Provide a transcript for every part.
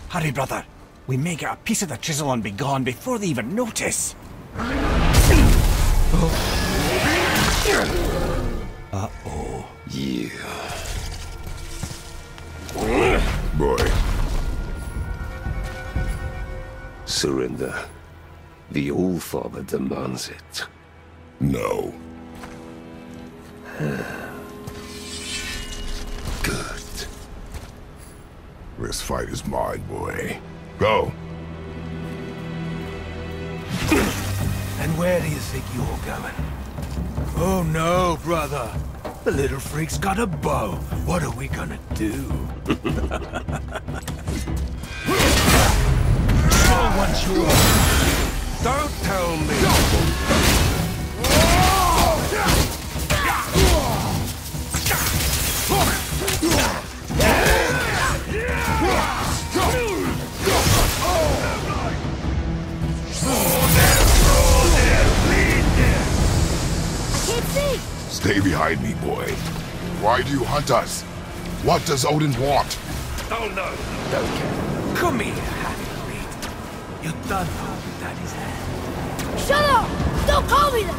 Hurry, brother. We may get a piece of the chisel and be gone before they even notice. Uh-oh. Yeah. Boy. Surrender. The All-Father demands it. No. Good. This fight is mine, boy. Go. And where do you think you're going? Oh no, brother. The little freak's got a bow. What are we gonna do? Oh, once you're... Don't tell me. Stay behind me, boy. Why do you hunt us? What does Odin want? Oh no, don't care. Come here, half-breed. You done holding Daddy's hand. Shut up! Don't call me that!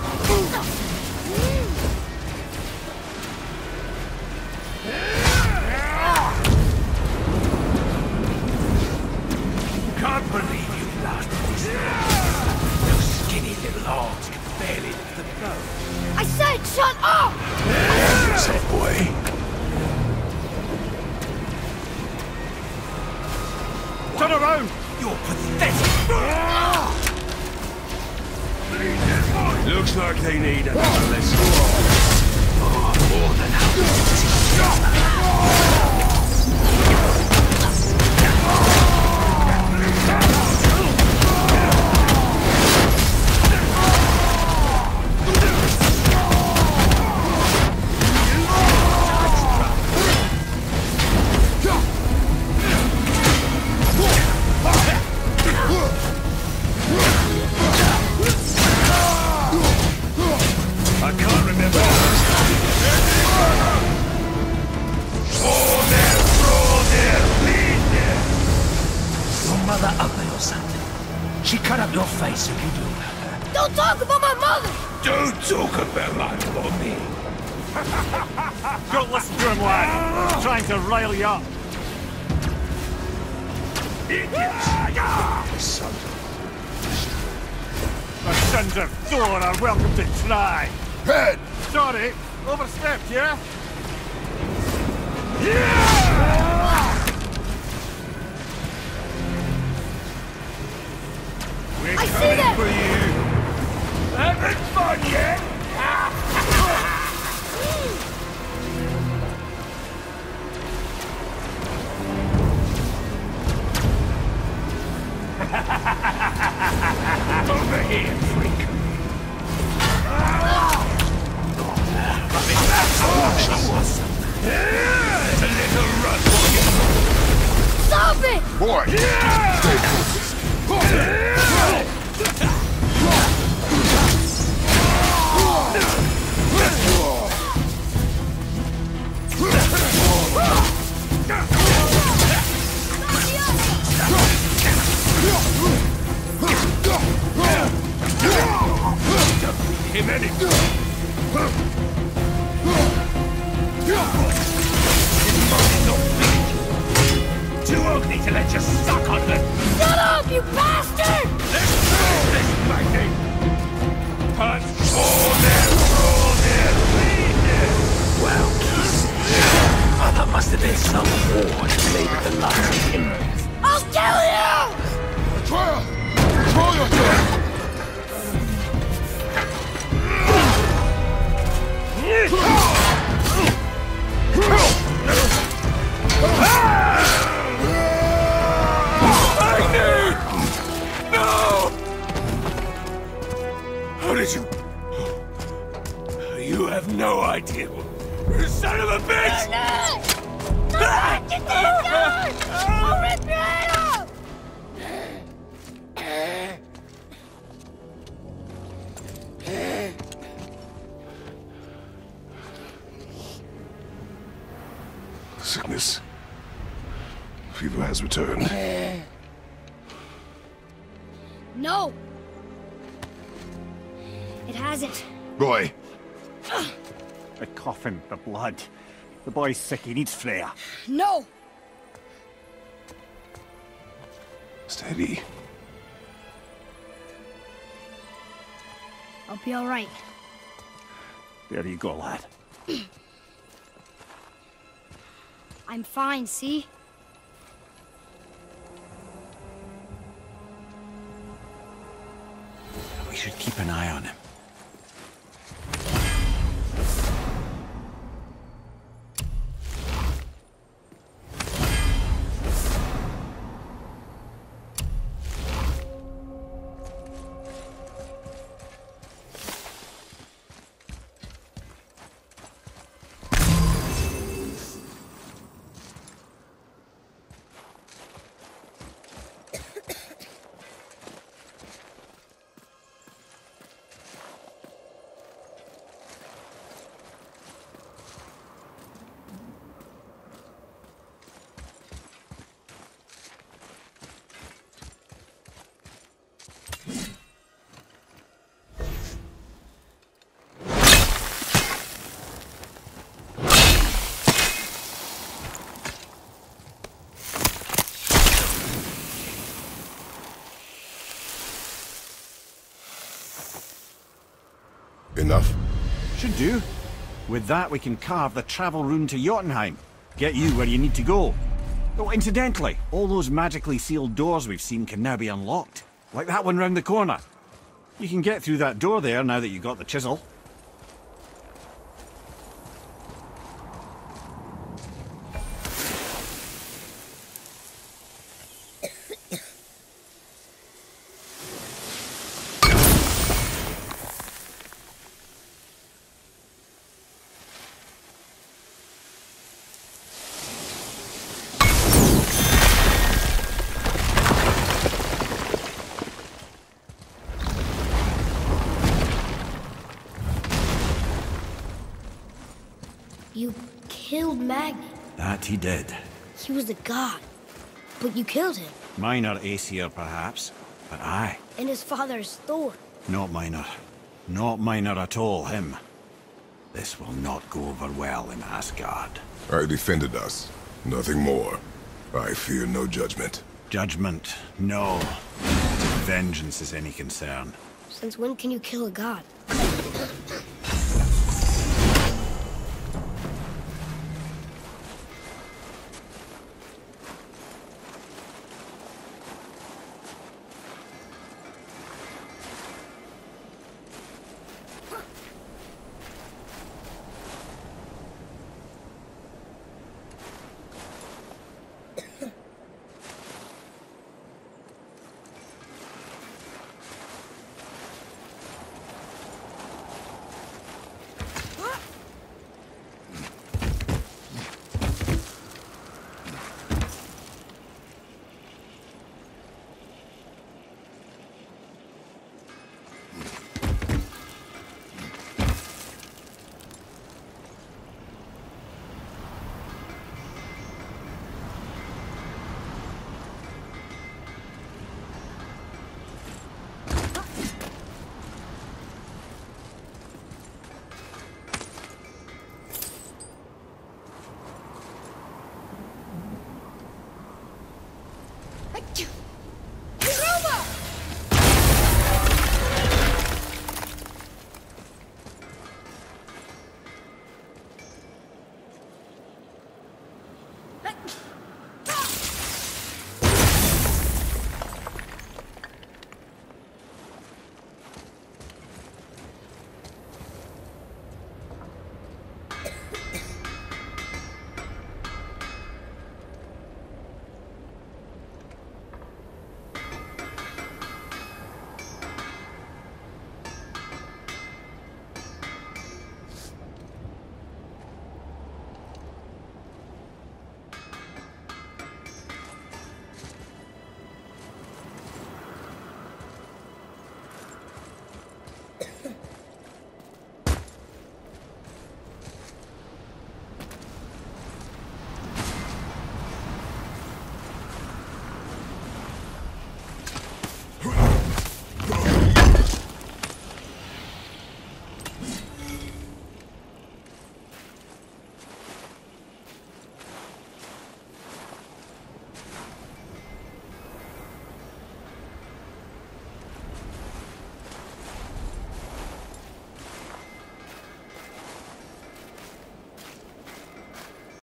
Can't believe you lasted this long. Those skinny little arms can barely lift the bow. I said shut up! Yourself, boy. Turn around! You're pathetic! Looks like they need another lesson. More than I can't remember. Your mother ugly or something. She cut up your face if you do. Don't talk about my mother! Don't talk about my mommy. Don't listen to him, lad. He's trying to rile you up. Son. The sons of Thor are welcome to try. Head! Sorry, overstepped, yeah? We're I see coming them! for you. Having fun yet? Over here, freak. There's a little run for you. Stop it! Boy! Stay closest. Him any. Too ugly to let you suck on them. Shut up, you bastard! Let's finish this fighting. Punch. Wow, Keith. Oh, that must have been some war to make the last him. I'll kill you! Trial! Control yourself! How did you... You have no idea. Son of a bitch! Get this guy! I'll rip your head off! Sickness. fever has returned. No! It hasn't. Roy, The coffin, the blood. The boy's sick, he needs Freya. No! steady. I'll be alright. There you go, lad. I'm fine, see? We should keep an eye on him. Enough? Should do. With that, we can carve the travel rune to Jotunheim. Get you where you need to go. Oh, incidentally, all those magically sealed doors we've seen can now be unlocked. Like that one round the corner. You can get through that door there now that you got the chisel. You killed Magni. That he did. He was a god. But you killed him. Minor Aesir, perhaps. But aye. And his father is Thor. Not minor. Not minor at all, him. This will not go over well in Asgard. I defended us. Nothing more. I fear no judgment. Judgment, no. Vengeance is any concern. Since when can you kill a god?